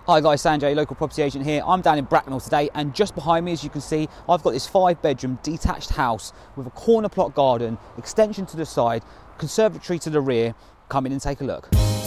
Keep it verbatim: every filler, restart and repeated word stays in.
Hi guys, Sanjay, local property agent here. I'm down in Bracknell today, and just behind me, as you can see, I've got this five bedroom detached house with a corner plot garden, extension to the side, conservatory to the rear. Come in and take a look.